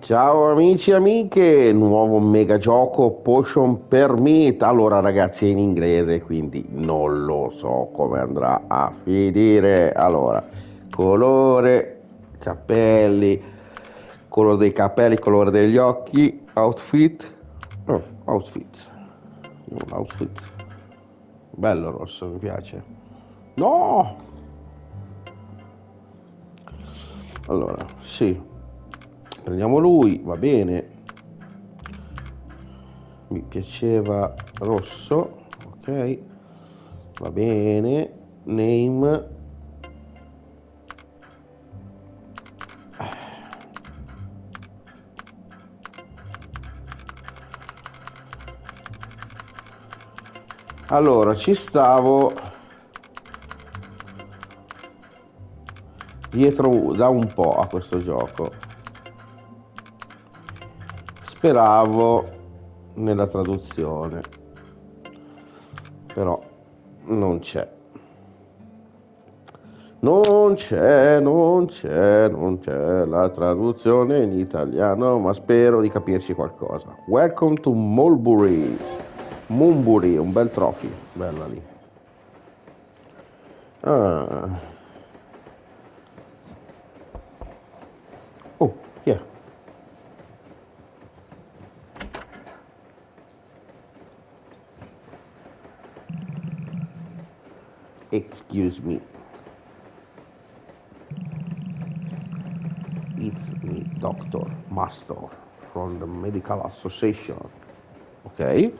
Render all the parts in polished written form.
Ciao amici e amiche, nuovo mega gioco Potion Permit. Allora ragazzi è in inglese quindi non lo so come andrà a finire. Allora, colore, capelli, colore dei capelli, colore degli occhi, outfit. Outfit. Un outfit. Bello rosso, mi piace. No! Allora, sì. Prendiamo lui, va bene. Mi piaceva rosso, ok, va bene, name, allora ci stavo dietro da un po' a questo gioco, speravo nella traduzione, però non c'è. Non c'è la traduzione in italiano, ma spero di capirci qualcosa. Welcome to Mulberry. Mulberry, un bel trophy, bella lì. Ah. Oh, yeah. Excuse me. It's me, Doctor Master from the Medical Association. Okay.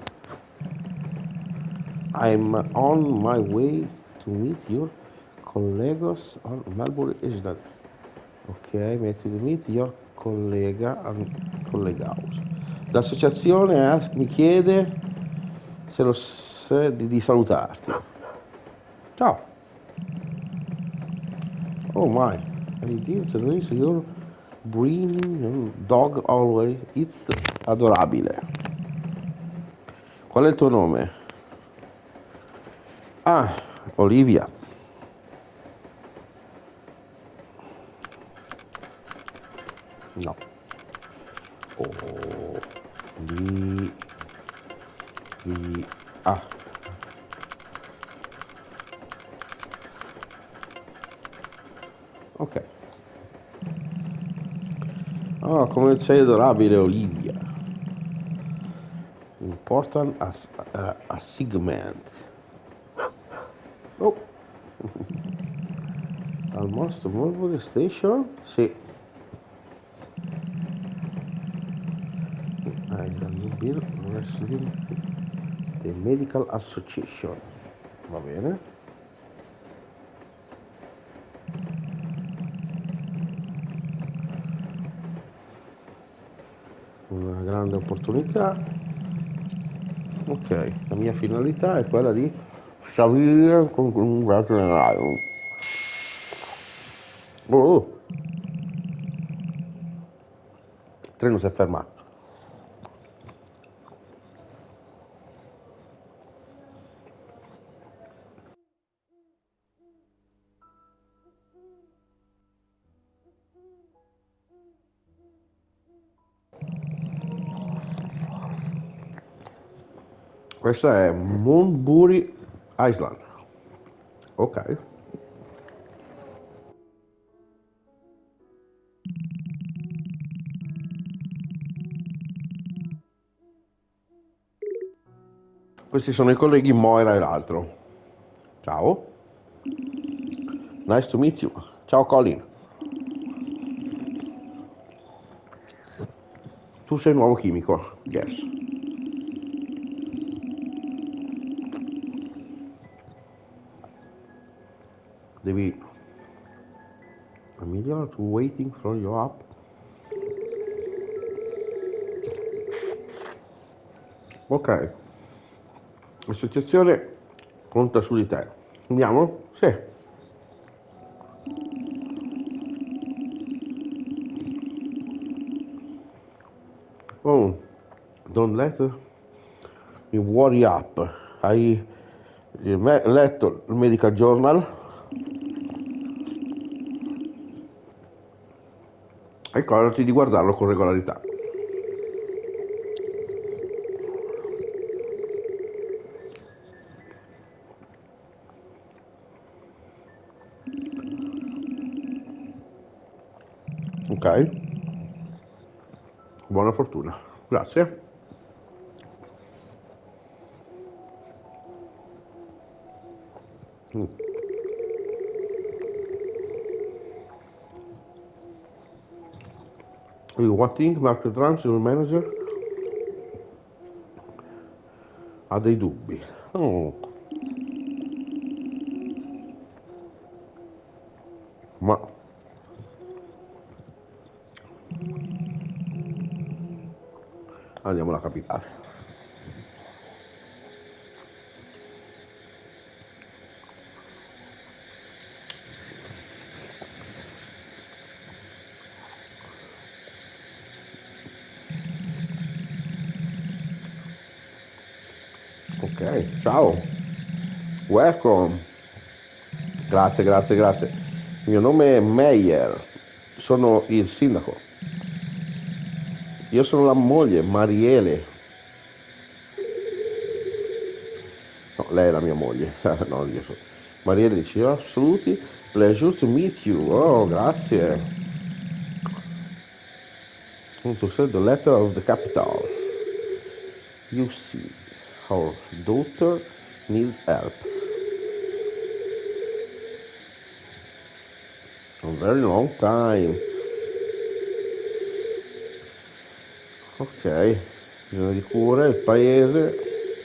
I'm on my way to meet your colleagues on Melbourne Island. Ok, meet your collega collega house. L'associazione mi chiede se lo di salutarti. Ciao. Oh my. I did release your breeding dog always. It's adorabile. Qual è il tuo nome? Ah, Olivia. No. Oh, ah. Ok. Oh, come sei adorabile, Olivia. Important as a segment. Oh. Almost Mulberry Station? Sì. Bill Wrestling The Medical Association. Va bene. Una grande opportunità. Ok, la mia finalità è quella di salire con un veterinario. Oh, il treno si è fermato. Questa è Mulberry Island. Ok. Questi sono i colleghi Moira e l'altro. Ciao. Nice to meet you. Ciao Colin. Tu sei il nuovo chimico. Yes. Devi... Emilia, to waiting for your app. Ok. L'associazione conta su di te. Andiamo? Sì. Oh, don't let me worry up. Hai letto il Medical Journal? Ricordati di guardarlo con regolarità. Ok? Buona fortuna. Grazie. Mm. What think Marco Trump, il manager, ha dei dubbi. Oh, ma andiamo alla capitale. Ok, ciao. Welcome. Grazie, grazie, grazie. Il mio nome è Meyer. Sono il sindaco. Io sono la moglie, Mariele. No, lei è la mia moglie. No, io sono. Mariele dice, oh, saluti, pleasure to meet you. Oh, grazie. To send the letter of the capital. You see, our daughter needs help. A very long time. Ok, bisogno di cure, il paese.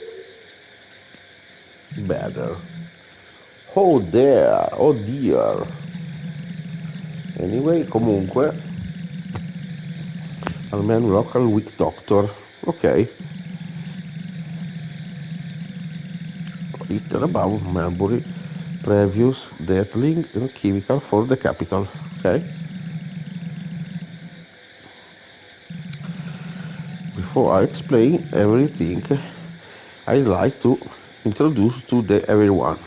Better. Oh there, oh dear. Anyway, comunque, almeno local weak doctor. Ok. Written about Melbury previous deathling and chemical for the capital. Ok. Before I explain everything, I'd like to introduce to everyone.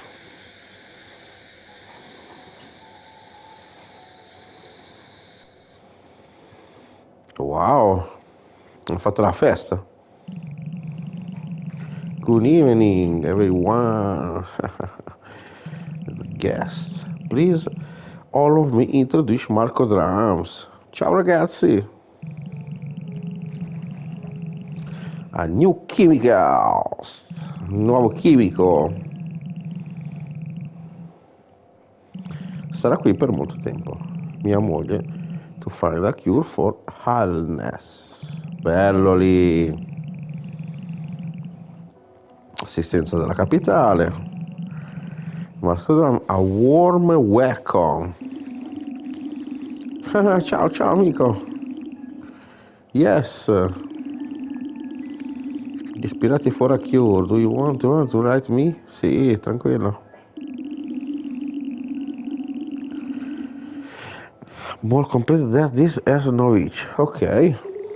Wow, ho fatto la festa. Good evening, everyone. Guests, please, all of me introduce Marco Drums. Ciao ragazzi. A New Chemicals, nuovo chimico. Sarà qui per molto tempo. Mia moglie, to find a cure for illness. Bello lì. Assistenza della capitale. Marco Drum, a warm welcome. Ciao, ciao amico. Yes. Ispirati for a cure. Do you want to write me? Sì, tranquillo. More complete than this as Norwich. Ok.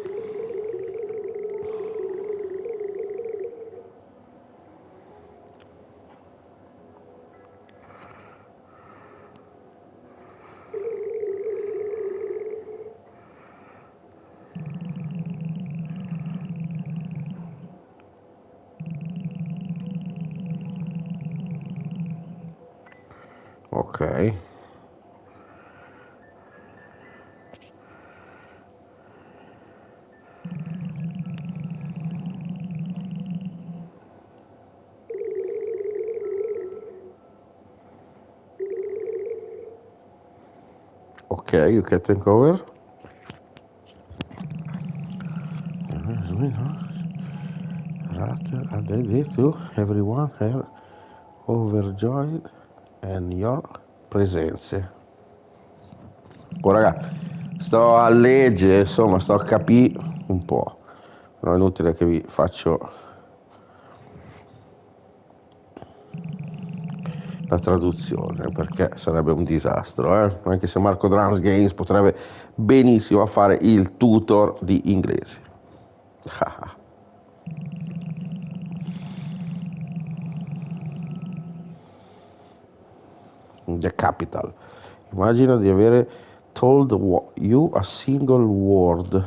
Ok. Ok, you can take over. And I did to everyone here overjoyed and your presence. Oh raga, sto a leggere, insomma, sto a capire un po'. Non è inutile che vi faccio la traduzione perché sarebbe un disastro, anche se Marco Drums Games potrebbe benissimo fare il tutor di inglese. The Capital. Immagina di avere told you a single word.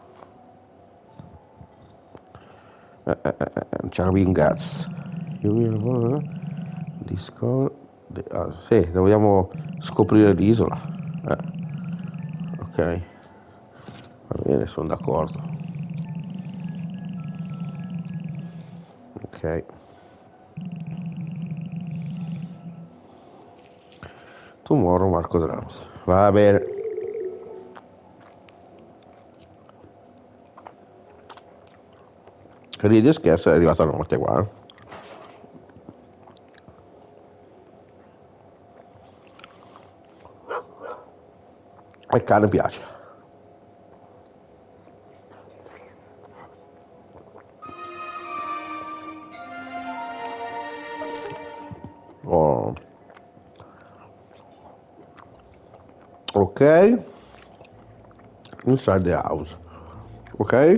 Charming Guts. You will discover. Sì, dobbiamo scoprire l'isola. Ok, va bene, sono d'accordo. Ok. Tomorrow Marco Drums. Va bene. Ridi e scherzo, è arrivata la notte qua. Il cane piace. Oh. Ok. Inside the house. Ok.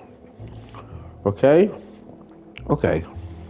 Ok. Ok.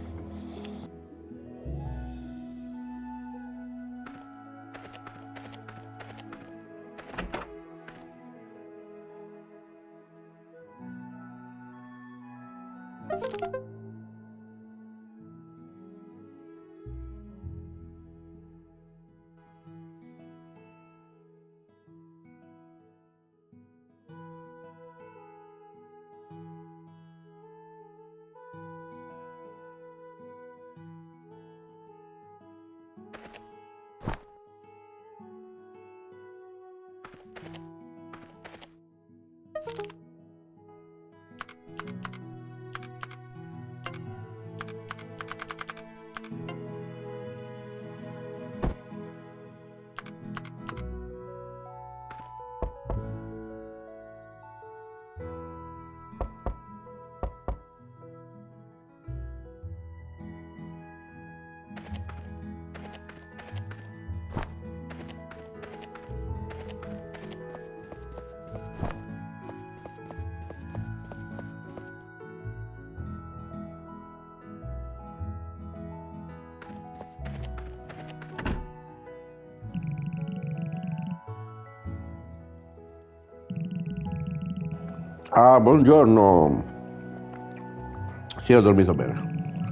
Ah, buongiorno. Sì, ho dormito bene.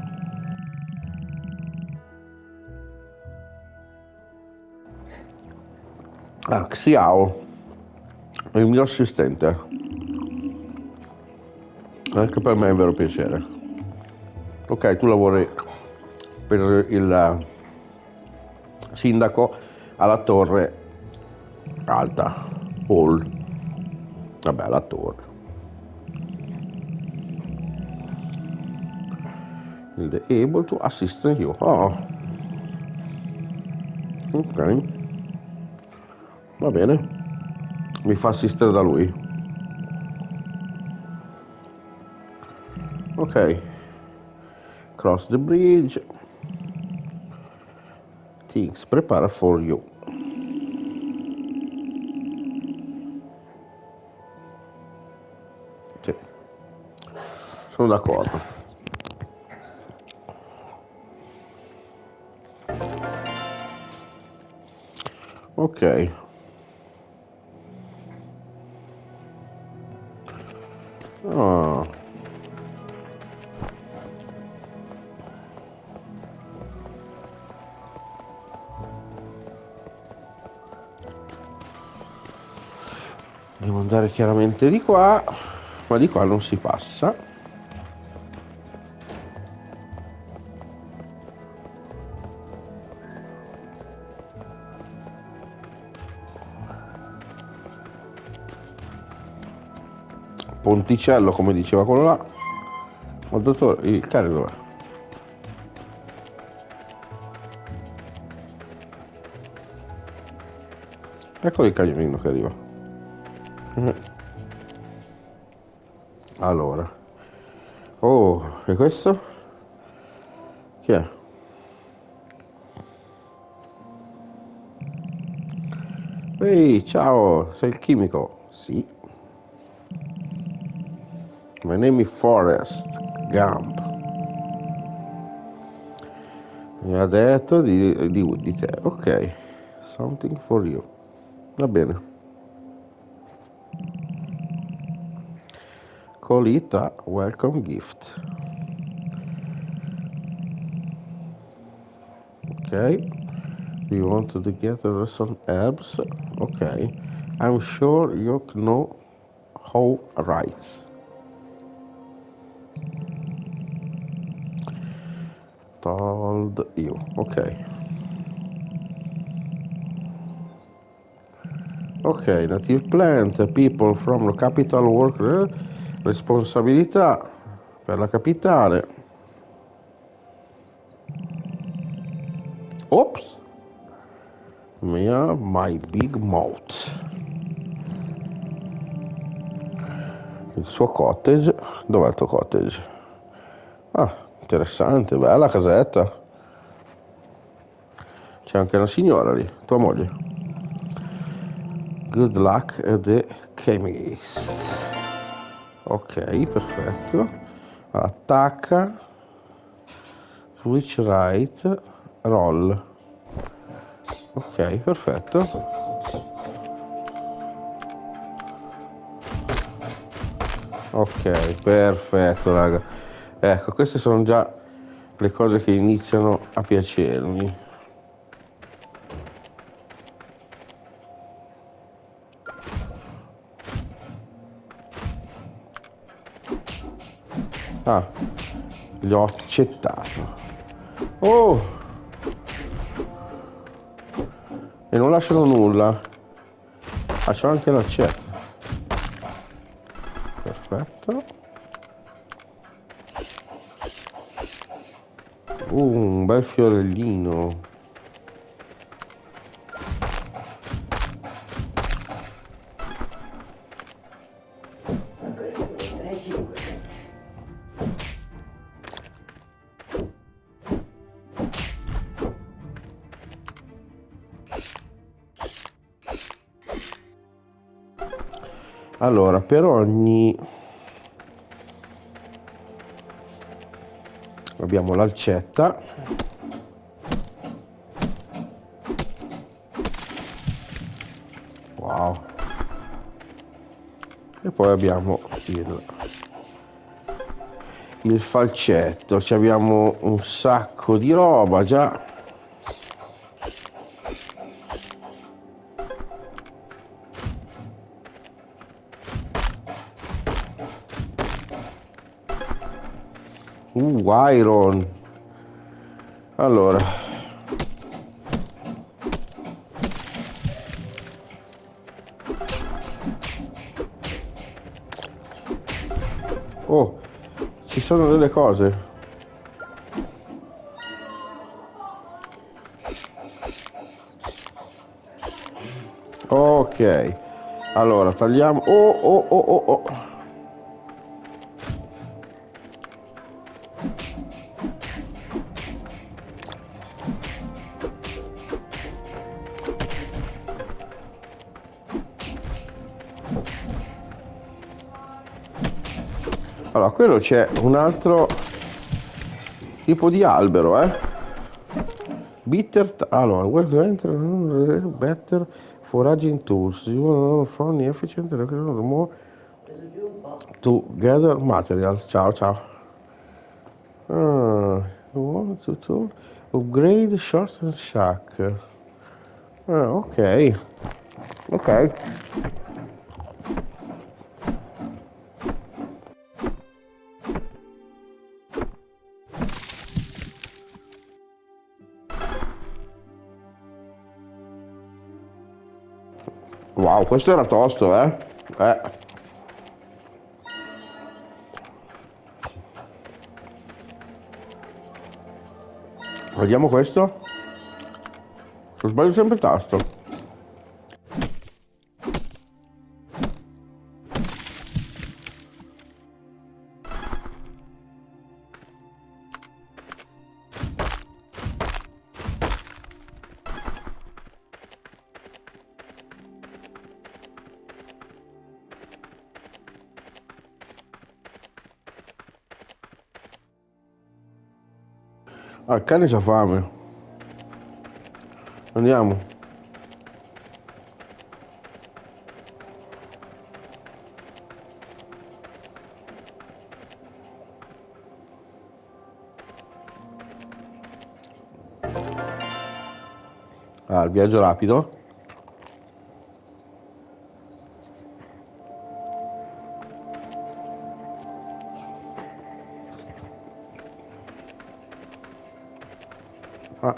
Ah, Xiao, è il mio assistente. Anche per me è un vero piacere. Ok, tu lavori per il sindaco alla torre alta. Hall. Vabbè, la torre. Il able to assist you. Oh, ok. Va bene. Mi fa assistere da lui. Ok. Cross the bridge. Things prepara for you. Sì. Sono d'accordo. Ok. Ah. Devo andare chiaramente di qua, ma di qua non si passa. Ponticello, come diceva quello là. Ma il dottore, il cane dov'è? Eccolo il cagnolino che arriva. Allora. Oh, e questo? Chi è? Ehi, ciao, sei il chimico? Sì. My name is Forrest Gump. Mi ha detto di te. Ok. Something for you. Va bene. call it a welcome gift. Okay, we want to get some herbs. Okay, I'm sure you know how right. Told you. Okay. Ok, native plant, people from the capital work, responsabilità per la capitale. Ops, my big mouth. Il suo cottage, dov'è il tuo cottage? Ah, interessante, bella casetta. C'è anche una signora lì, tua moglie. Good luck at the chemist. Ok, perfetto. Attacca. Switch right. Roll. Ok, perfetto. Ok, perfetto, raga. Ecco, queste sono già le cose che iniziano a piacermi. Ah, li ho accettato. Oh! E non lasciano nulla. Ah, c'ho anche l'accetto. Perfetto. Un bel fiorellino. Allora, per ogni... abbiamo l'alcetta. Wow. E poi abbiamo il falcetto. Ci abbiamo un sacco di roba già. Iron. Allora. Oh, ci sono delle cose. Ok. Allora, tagliamo. Oh, oh, oh, oh, oh. Allora, quello c'è un altro tipo di albero, allora, better foraging tools. You will find efficient more to gather material. Ciao, ciao. You want to upgrade short and shack. Ok. Ok. Wow, questo era tosto, Vediamo questo. Sbaglio sempre il tasto. Ah, il cane c'ha fame. Andiamo. Ah, il viaggio rapido. Ah.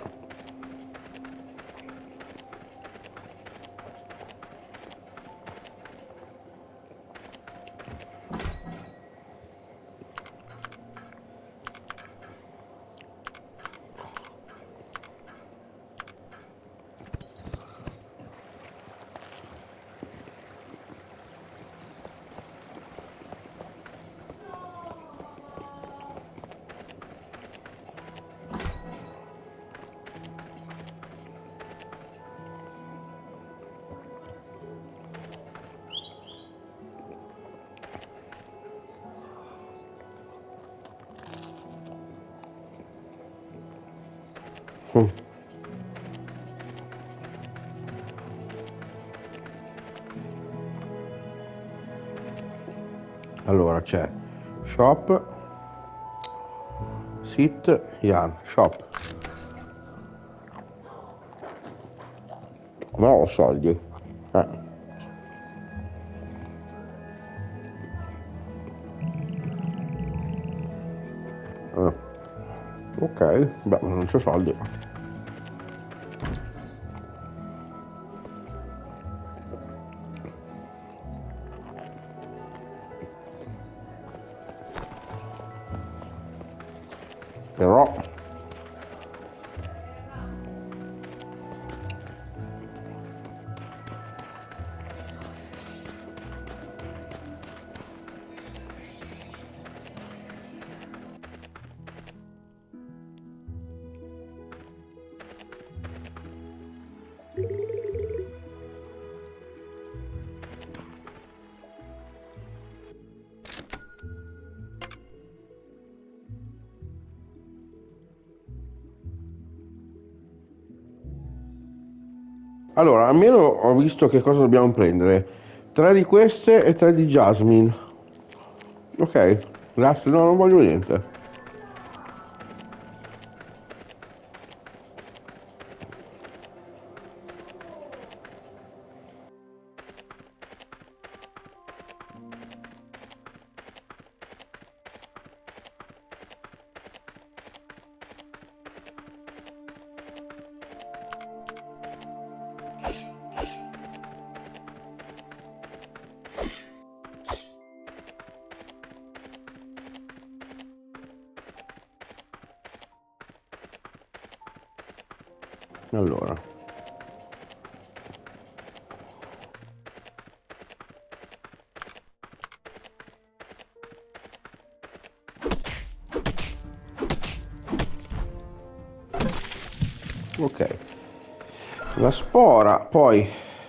Mm. Allora c'è shop, sit, yarn, shop. No, ho soldi. Ah. Ok, beh, non c'ho soldi. Però allora, almeno ho visto che cosa dobbiamo prendere. 3 di queste e 3 di Jasmine. Ok, grazie, no, non voglio niente. Allora, ok, la spora, poi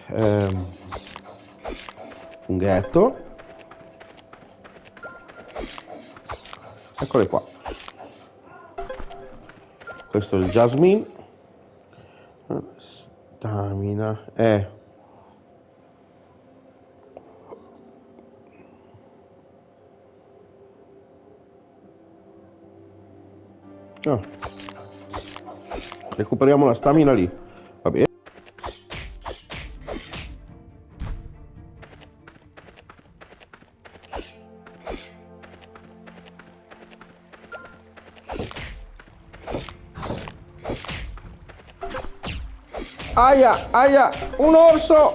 funghetto, eccole qua. Questo è il Jasmine, stamina, ah, recuperiamo la stamina lì, va bene. Aia, aia, un orso!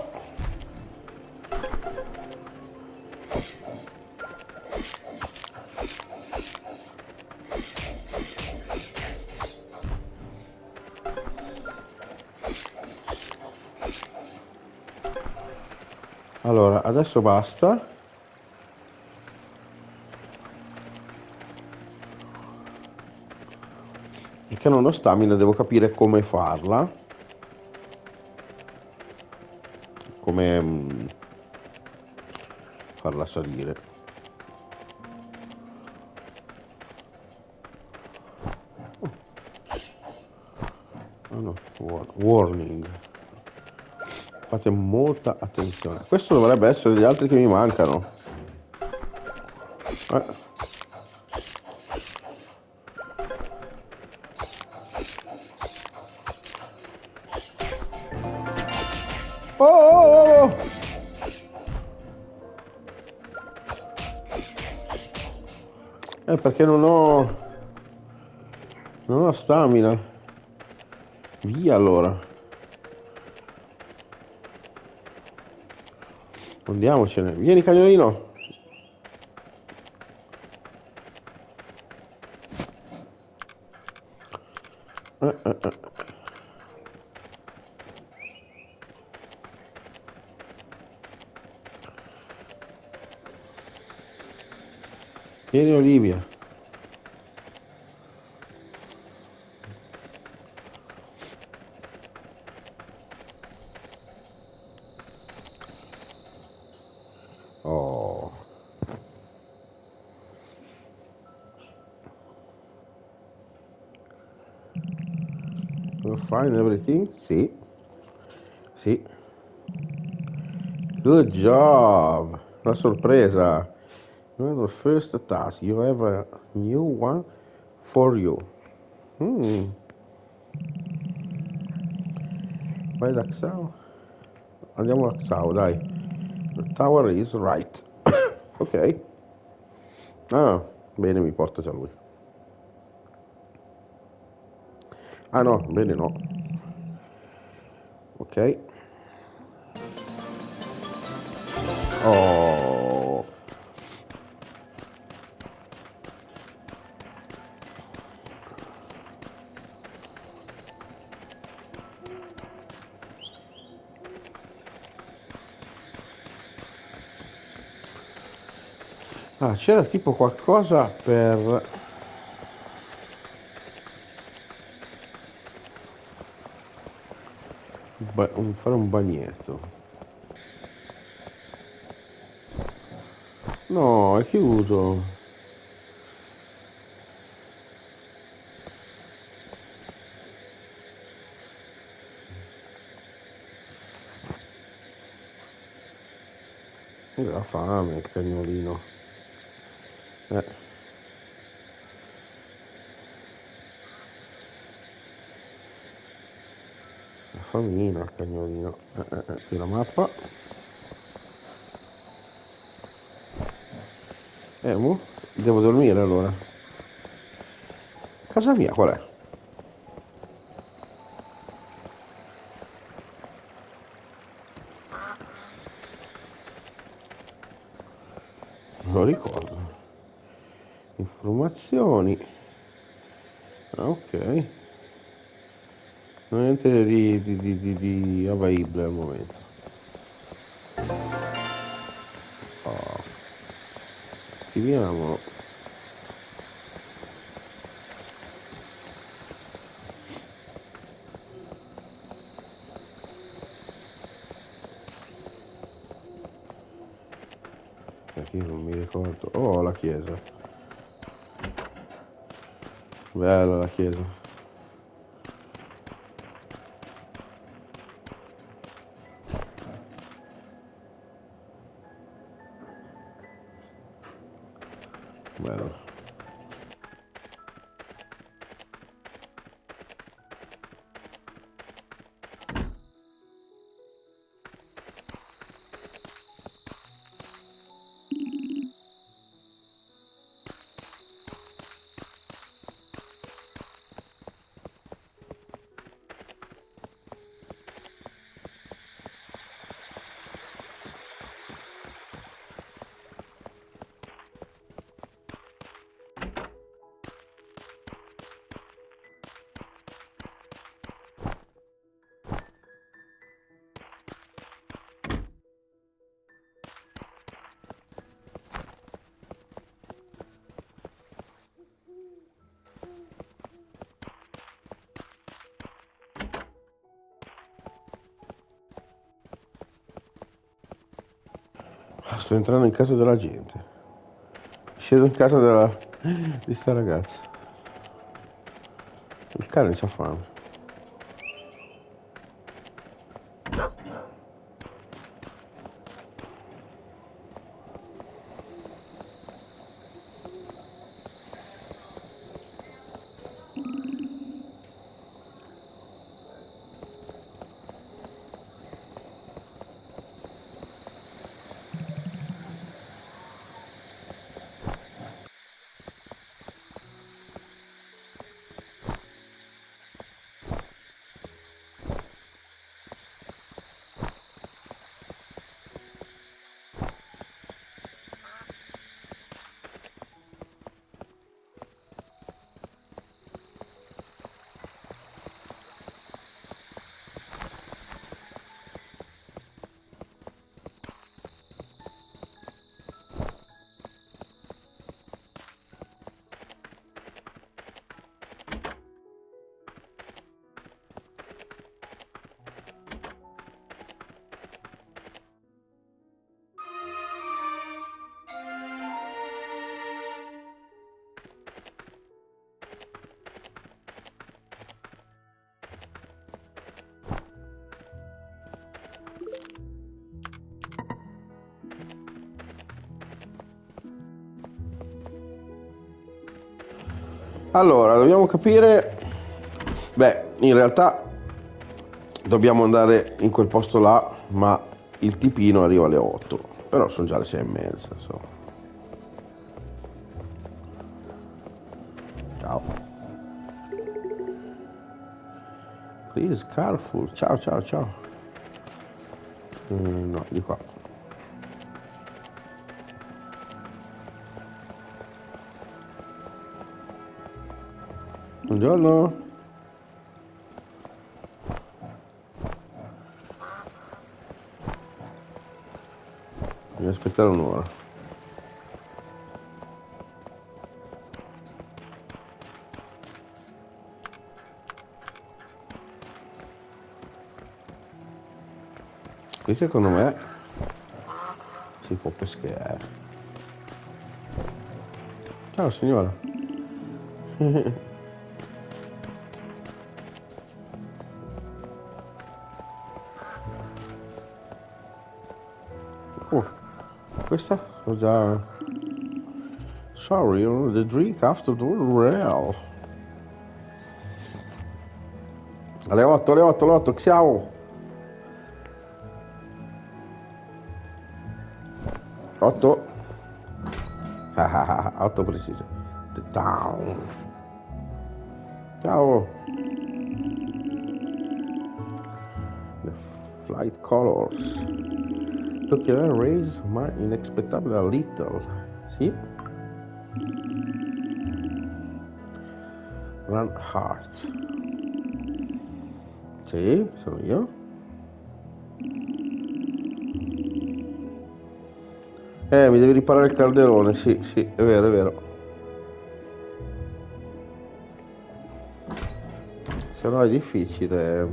Allora, adesso basta. Perché non ho stamina, devo capire come farla. Come farla salire. Oh no, warning. Fate molta attenzione. Questo dovrebbe essere gli altri che mi mancano. Perché non ho stamina. Via allora. Andiamocene. Vieni cagnolino. Eh. Vieni Olivia. Oh. You find everything? Sì. Sì. Good job. Una sorpresa. The first task. You have a new one for you. Vai da Xao. Andiamo a Xao, dai. The tower is right. Ok. Ah, bene, mi porta già lui. Ah no, bene no. Ok. Oh. Ah, c'era tipo qualcosa per... fare un bagnetto. No, è chiuso. Ha fame il cagnolino. La famina il cagnolino. Qui la mappa. Mo? Devo dormire allora. Casa mia qual è? Non lo ricordo. Informazioni. Ah, ok. Niente di available al momento. Oh. Attiviamolo. Perché io non mi ricordo. Oh, la chiesa. Bella la chiesa. Bella. Sto entrando in casa della gente. Scedo in casa di sta ragazza. Il cane c'ha fame. Allora, dobbiamo capire. Beh, in realtà dobbiamo andare in quel posto là, ma il tipino arriva alle 8. Però sono già le 6:30, insomma. Ciao. Please, careful. Ciao, ciao, ciao. No, di qua. Buongiorno. Devi aspettare un'ora. Qui secondo me si può pescare. Ciao signora. Questa ho già. Sorry, the drink after the real. Alle 8, alle 8, alle 8, che siamo? 8. 8 precise. The town. Ciao. The flight colors. Look at raise my unexpectable a little. Sì. Run hard. Sì, sono io. Mi devi riparare il calderone, sì, sì, è vero, è vero. Se no è difficile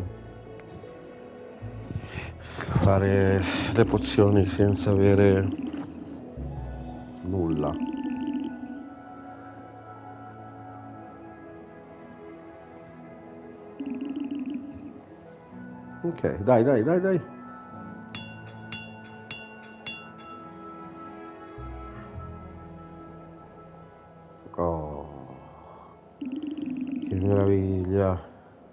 fare le pozioni senza avere nulla. Ok, dai, dai, dai, dai. Oh, che meraviglia.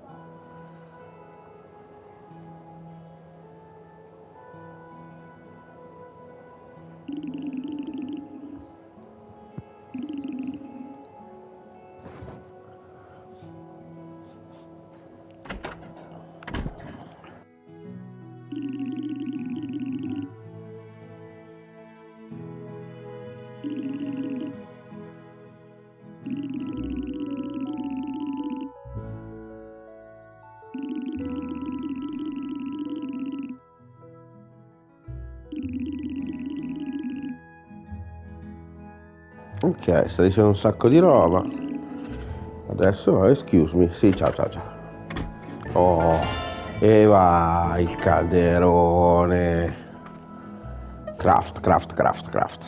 Ok, sta dicendo un sacco di roba. Adesso, excuse me. Sì, ciao, ciao, ciao. Oh, e va il calderone. Craft, craft, craft, craft.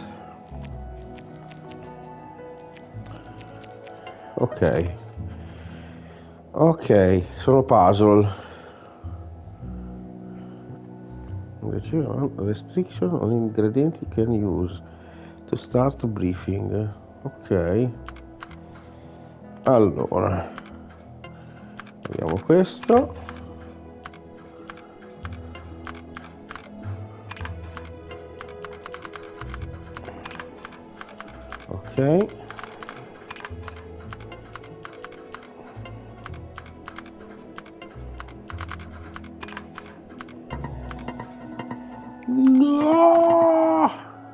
Ok. Ok, sono puzzle. Restriction on ingredienti you can use to start briefing. Ok. Allora. Vediamo questo. Ok. No!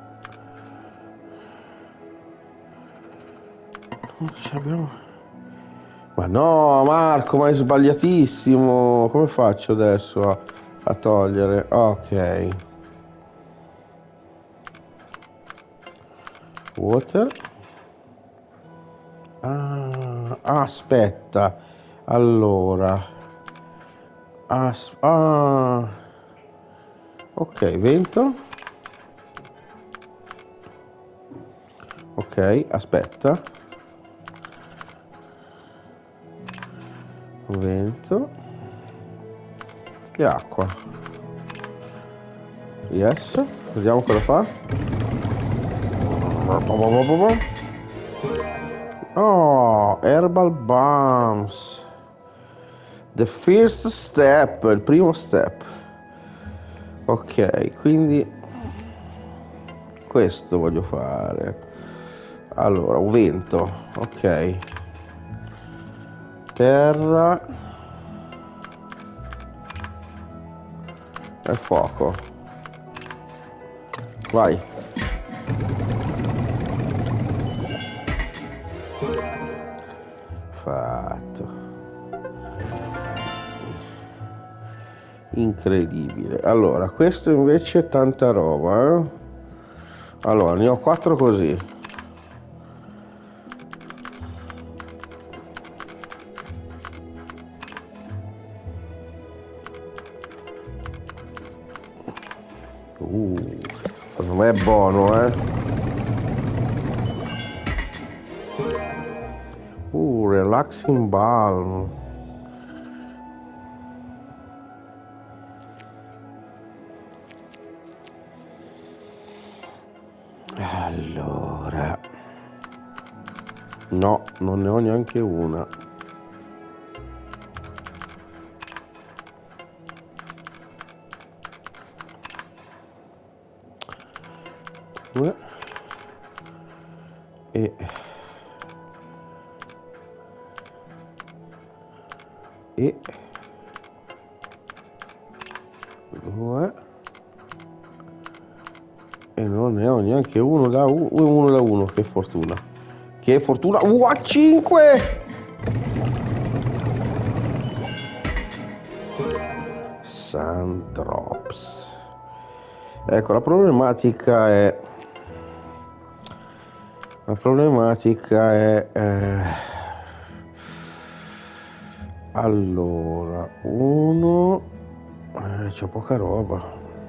Non ci abbiamo. Ma no, Marco, ma è sbagliatissimo. Come faccio adesso a togliere? Ok. Water. Ah, aspetta. Allora. Ok, vento. Ok, aspetta. Vento. E acqua. Yes. Vediamo cosa fa. Oh, Herbal Balms. The first step, il primo step. Ok, quindi questo voglio fare. Allora, un vento, ok. Terra e fuoco. Vai. Fatto. Incredibile. Allora, questo invece è tanta roba, eh? Allora, ne ho 4 così. Secondo me è buono, eh? Relaxing balm. Allora, no, non ne ho neanche una. Due. E due. E non ne ho neanche uno da uno, che fortuna. Che fortuna. A 5! Sandrops. Ecco, la problematica è allora, uno, c'è poca roba.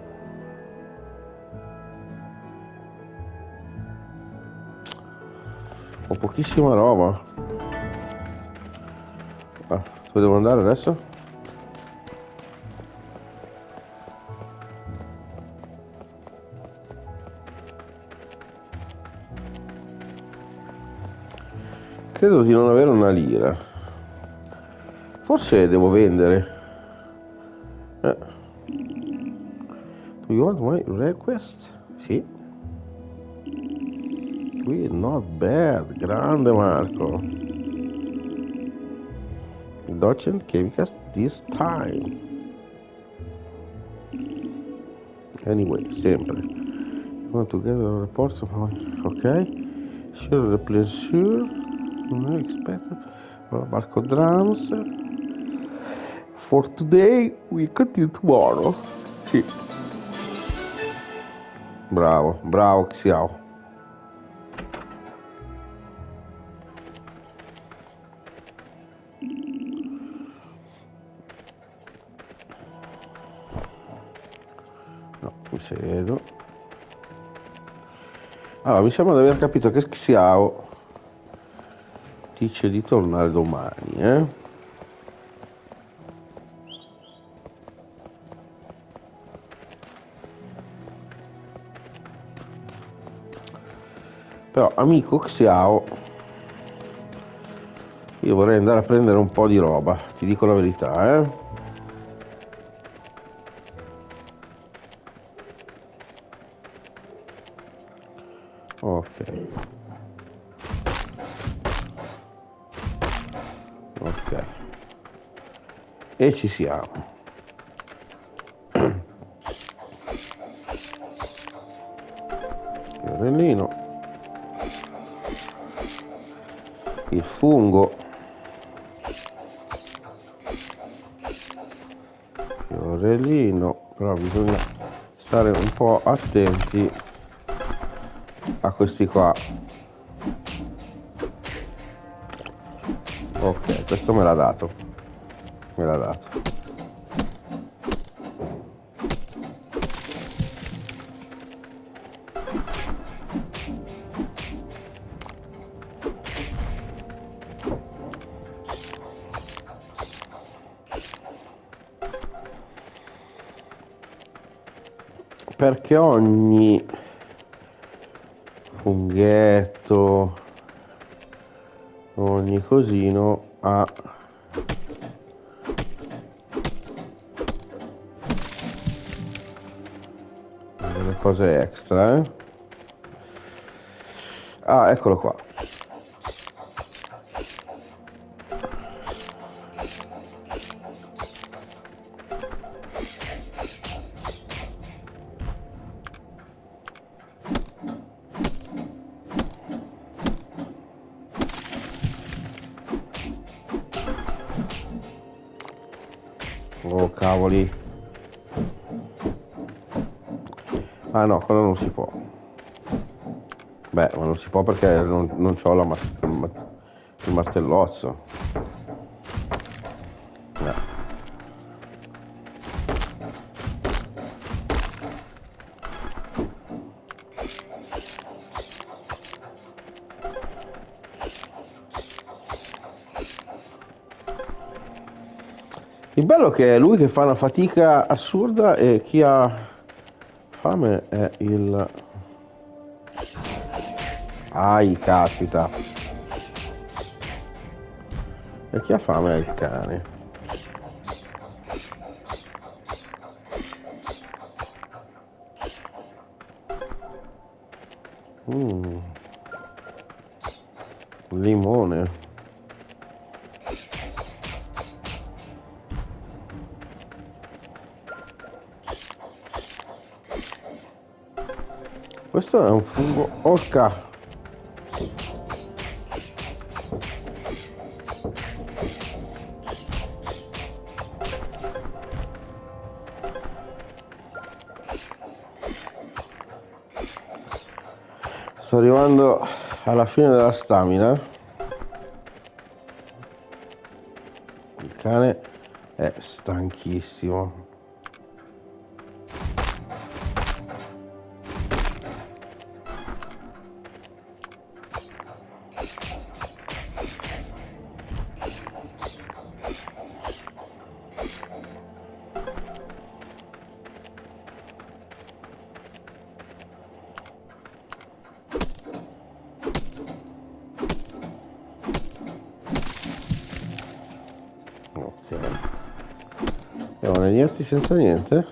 Ho pochissima roba. Dove devo andare adesso? Credo di non avere una lira. Forse devo vendere. Do you want my request? Sì. Qui not bad. Grande Marco. Docent Chemicals this time. Anyway, sempre. Want to get a report of ok. Sure the pleasure. Non expected. Marco Drums. For today we continue tomorrow. Sì. Bravo, bravo Xiao. No, mi siedo. Allora, mi sembra di aver capito che Xiao dice di tornare domani, eh? Però, amico Xiao, io vorrei andare a prendere un po' di roba, ti dico la verità, eh? Ok. Ok. E ci siamo. Fiorellino. Il fungo. Fiorellino. Però bisogna stare un po' attenti a questi qua. Ok, questo me l'ha dato. Me l'ha dato. Perché ogni funghetto ogni cosino ha delle cose extra, Ah, eccolo qua. Oh cavoli. Ah no, quello non si può. Beh, ma non si può perché non c'ho il martellozzo. Il bello che è lui che fa una fatica assurda e chi ha fame è il... Ai, caspita. E chi ha fame è il cane. Limone. Questo è un fungo orca. Sto arrivando alla fine della stamina. Il cane è stanchissimo. Andiamo negli altri senza niente?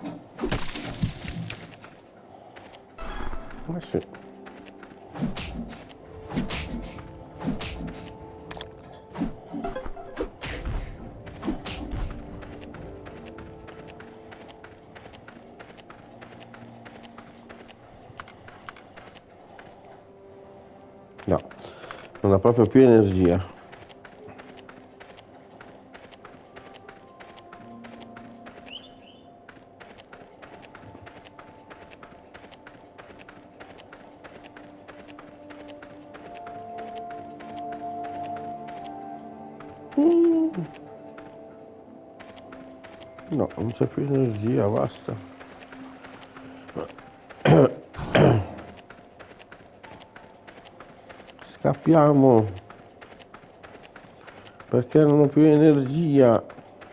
Sì. No, non ha proprio più energia. No, non c'è più energia, basta. Scappiamo. Perché non ho più energia.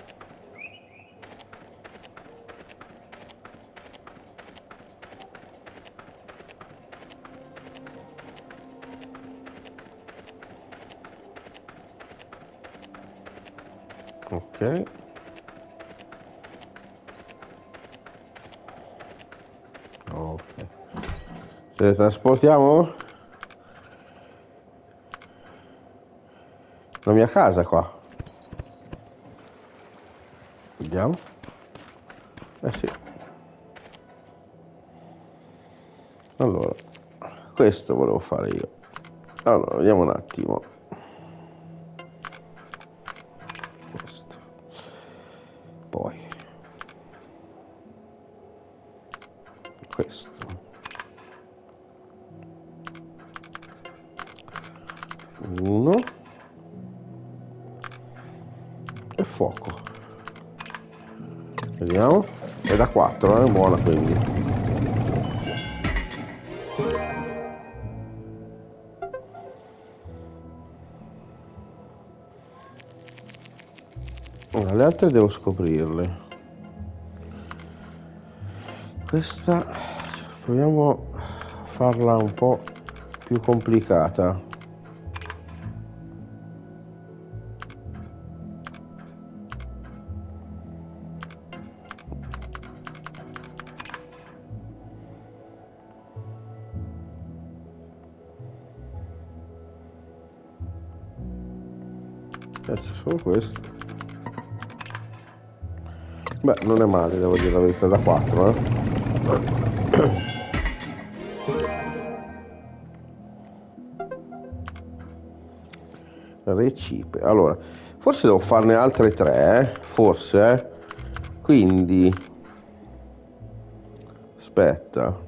Ok. Ok. Teletrasportiamo? La mia casa qua. Vediamo. Eh sì. Allora, questo volevo fare io. Allora, vediamo un attimo. Questo. Poi. Questo. Uno. E fuoco. Vediamo. È da 4, è buona quindi. Allora, le altre devo scoprirle. Questa proviamo a farla un po' più complicata. c'è solo questo. Beh, non è male, devo dire la verità, da 4, Recipe. Allora, forse devo farne altre 3, forse, Quindi, aspetta.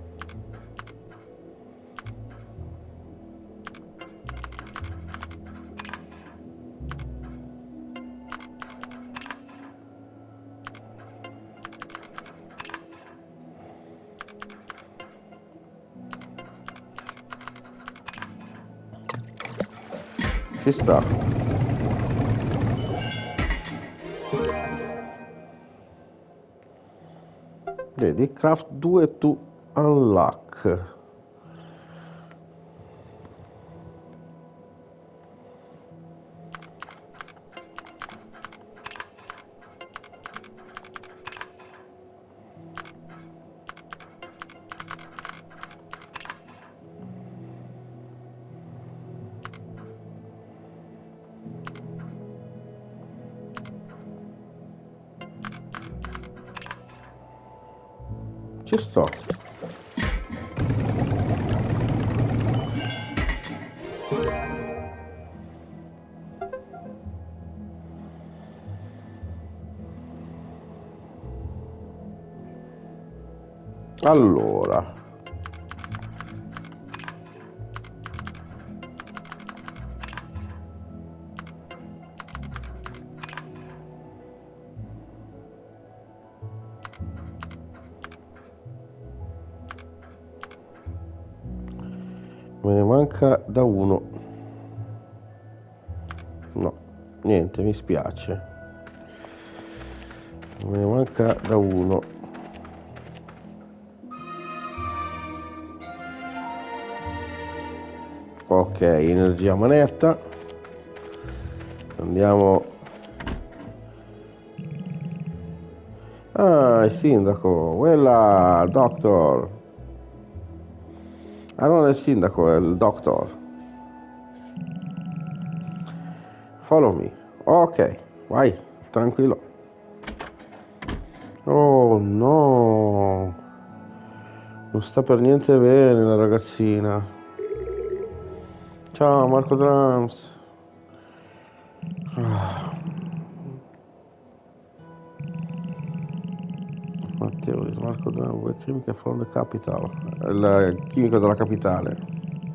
Ci sta. Vedi, craft 2 to unlock. Ci sto. Allora, me ne manca da uno. No, niente, mi spiace. Me ne manca da uno. Ok, energia manetta. Andiamo. Ah, il sindaco, quella, il doctor. Ah, non è il sindaco, è il doctor. Follow me. Ok, vai, tranquillo. Oh no, non sta per niente bene la ragazzina. Ciao Marco Drums. Ah, Matteo is Marco Drums, chimica from the capital. Il chimico della capitale.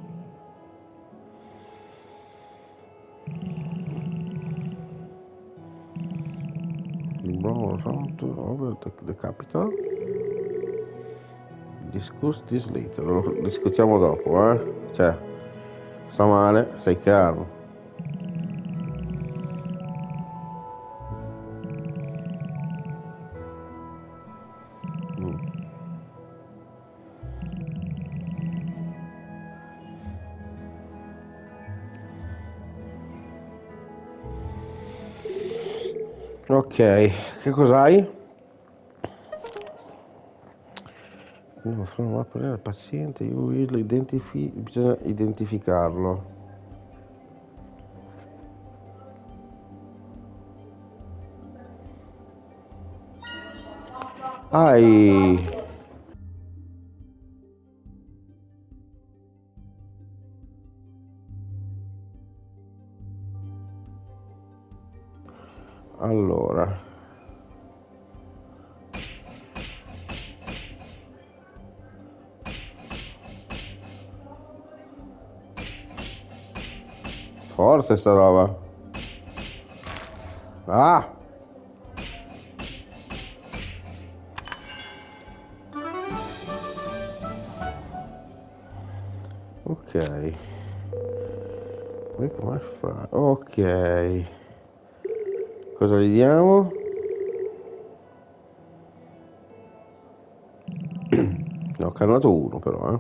Over the capital. Discuss this later. Lo discutiamo dopo, Cioè, sta male, stai chiaro. Ok, che cos'hai? Devo fare una mappa del paziente, bisogna identificarlo. Hai... Allora... Forte sta roba. Ah! Ok. Come fa? Ok. Cosa gli diamo? Ne ho cannato uno però,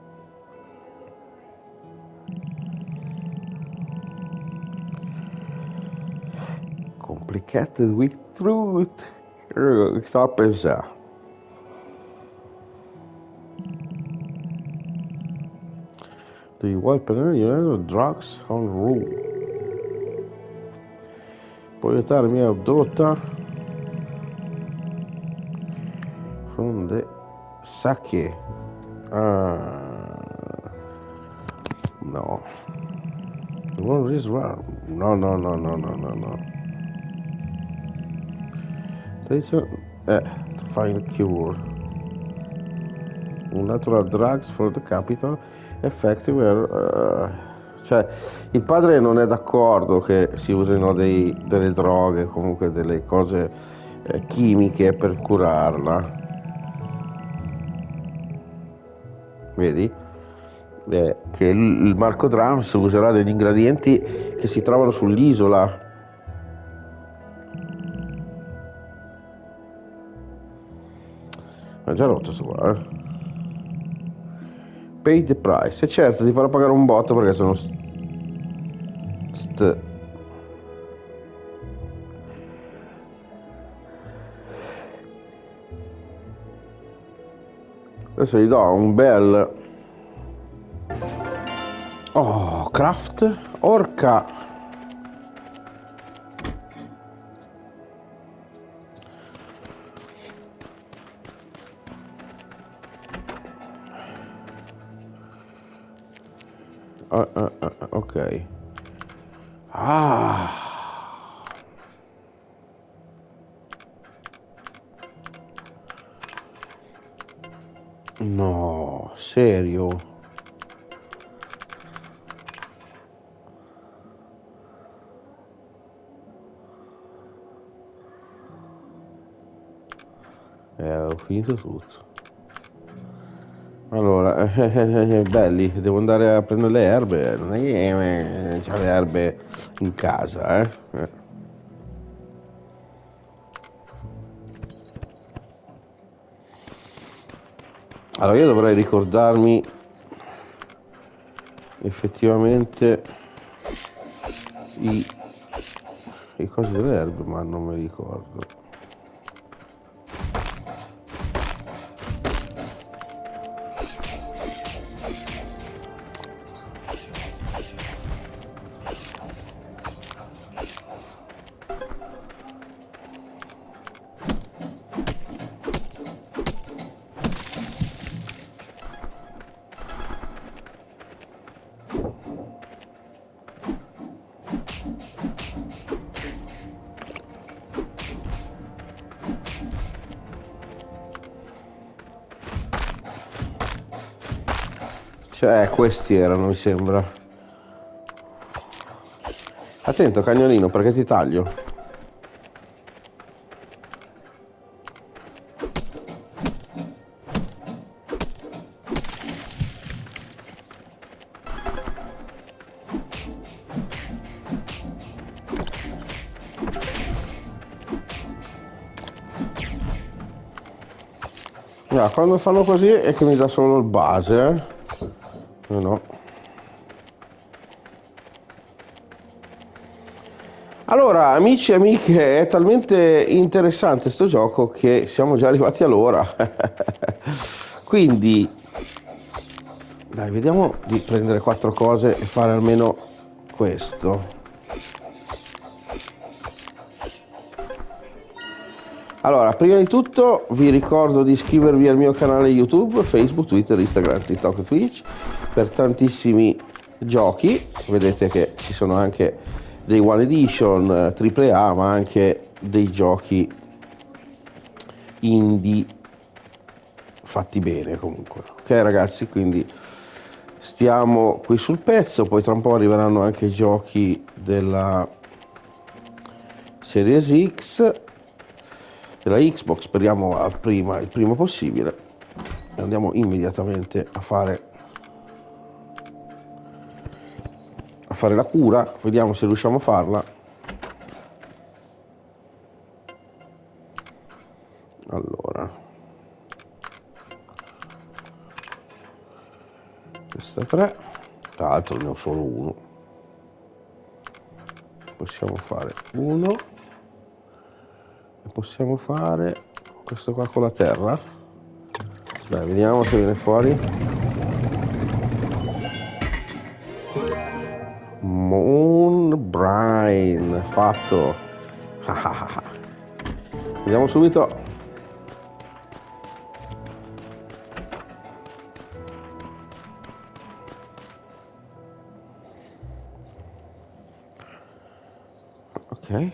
Complicated with truth. Stavo a pensare. Do you want penal drugs on rule? puoi aiutare mia daughter from the sake. No. The one is wrong. No. To find a cure. Natural drugs for the capital effective cioè il padre non è d'accordo che si usino delle droghe, comunque delle cose chimiche per curarla. Vedi? Che il Marco Drums userà degli ingredienti che si trovano sull'isola. È già rotto sto qua, Pay the price. E certo, ti farò pagare un botto perché sono adesso gli do un bel craft orca. Ok. No, serio? Ho finito tutto. Allora, belli, devo andare a prendere le erbe, non è che c'ho le erbe in casa, Allora io dovrei ricordarmi effettivamente i cosi delle erbe, ma non mi ricordo. Cioè, questi erano, mi sembra. Attento, cagnolino, perché ti taglio. No, quando fanno così è che mi dà solo il base, No. Allora, amici e amiche, è talmente interessante sto gioco che siamo già arrivati all'ora. Quindi, dai, vediamo di prendere 4 cose e fare almeno questo. Allora, prima di tutto vi ricordo di iscrivervi al mio canale YouTube, Facebook, Twitter, Instagram, TikTok e Twitch per tantissimi giochi. Vedete che ci sono anche dei One Edition, AAA, ma anche dei giochi indie fatti bene comunque. Ok ragazzi, quindi stiamo qui sul pezzo, poi tra un po' arriveranno anche i giochi della Series X, della Xbox, speriamo il prima possibile. Andiamo immediatamente a fare la cura, vediamo se riusciamo a farla. Allora, questa 3, tra l'altro ne ho solo uno, possiamo fare uno e possiamo fare questo qua con la terra. Dai, vediamo se viene fuori. Moon Brine, fatto. Vediamo subito. Ok.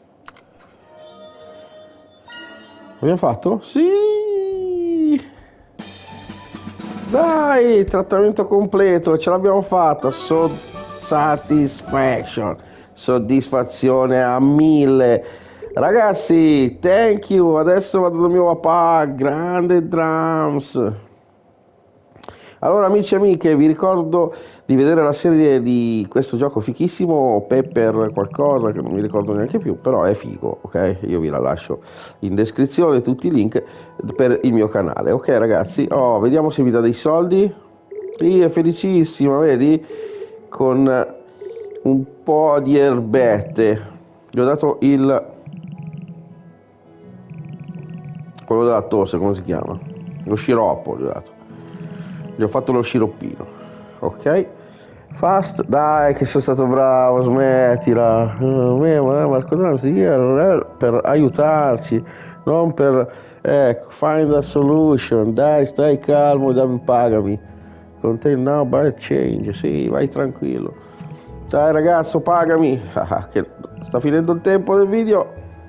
Abbiamo fatto? Sì! Dai, trattamento completo, ce l'abbiamo fatta. Satisfaction, soddisfazione a 1000. Ragazzi, thank you. Adesso vado da mio papà, grande Drums. Allora, amici e amiche, vi ricordo di vedere la serie di questo gioco fichissimo, Pepper qualcosa, che non mi ricordo neanche più, però è figo, ok? Io vi la lascio in descrizione, tutti i link per il mio canale, ok ragazzi? Oh, vediamo se vi dà dei soldi. Sì, è felicissima, vedi? Con un po' di erbette. Gli ho dato quello della tosse, come si chiama? Lo sciroppo gli ho dato. Gli ho fatto lo sciroppino, ok? Fast, dai che sono stato bravo, smettila. Marco Danzi era per aiutarci, non per... Ecco, find a solution, dai stai calmo, dammi, pagami. Contain now by change, sì, vai tranquillo. Dai ragazzo, pagami. Che sta finendo il tempo del video.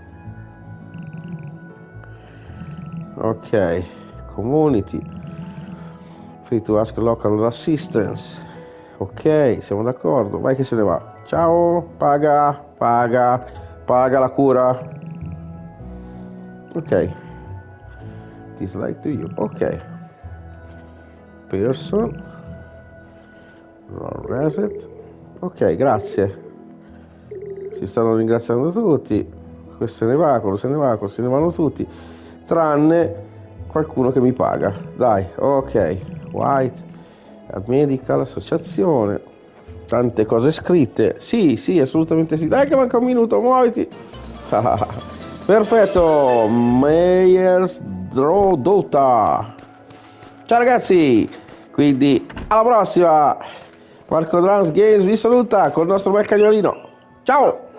Ok, community. Free to ask local assistance. Ok, siamo d'accordo. Vai che se ne va. Ciao, paga la cura. Ok. Dislike to you. Ok. Person. Reset. Ok, grazie. Si stanno ringraziando tutti. Questo se ne va, quello se ne va, quello se ne vanno tutti. Tranne qualcuno che mi paga. Dai, ok. White. Medical, associazione, tante cose scritte. Sì, sì, assolutamente sì. Dai che manca un minuto, muoviti. Perfetto, Meyers Draw Dota. Ciao ragazzi, quindi alla prossima. Marco Drums Games vi saluta con il nostro bel cagnolino. Ciao.